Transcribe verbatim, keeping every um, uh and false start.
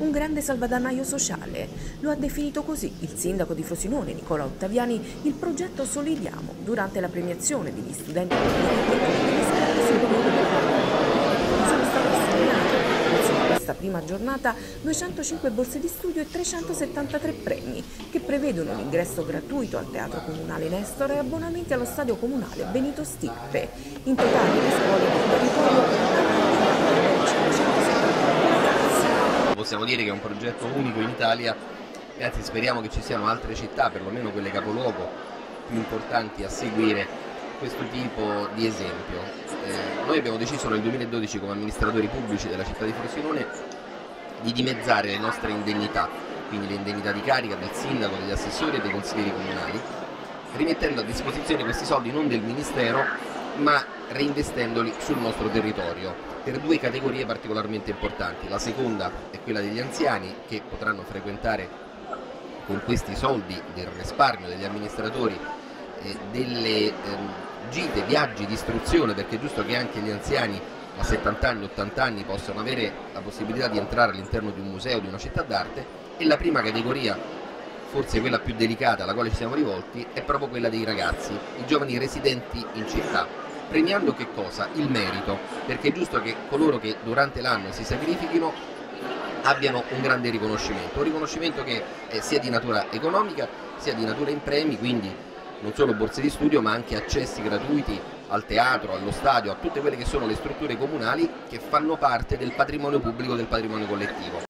un grande salvadanaio sociale. Lo ha definito così il sindaco di Frosinone, Nicola Ottaviani, il progetto Solidiamo, durante la premiazione degli studenti delle scuole superiori del Parlamento. Sono state assegnate in questa prima giornata duecentocinque borse di studio e trecentosettantatré premi, che prevedono l'ingresso gratuito al Teatro Comunale Nestor e abbonamenti allo Stadio Comunale Benito Stirpe. In totale le scuole del territorio hanno cinquecentosettanta ragazzi. Possiamo dire che è un progetto unico in Italia e anzi speriamo che ci siano altre città, perlomeno quelle capoluogo, più importanti a seguire questo tipo di esempio. Eh, noi abbiamo deciso nel duemiladodici come amministratori pubblici della città di Frosinone di dimezzare le nostre indennità, quindi le indennità di carica del sindaco, degli assessori e dei consiglieri comunali, rimettendo a disposizione questi soldi non del Ministero ma reinvestendoli sul nostro territorio per due categorie particolarmente importanti. La seconda è quella degli anziani, che potranno frequentare con questi soldi del risparmio degli amministratori eh, delle ehm, gite, viaggi di istruzione, perché è giusto che anche gli anziani a settanta anni, ottanta anni possano avere la possibilità di entrare all'interno di un museo, di una città d'arte. E la prima categoria, forse quella più delicata alla quale ci siamo rivolti, è proprio quella dei ragazzi, i giovani residenti in città, premiando che cosa? Il merito, perché è giusto che coloro che durante l'anno si sacrifichino abbiano un grande riconoscimento, un riconoscimento che eh, sia di natura economica, sia di natura in premi, quindi non solo borse di studio ma anche accessi gratuiti al teatro, allo stadio, a tutte quelle che sono le strutture comunali che fanno parte del patrimonio pubblico, del patrimonio collettivo.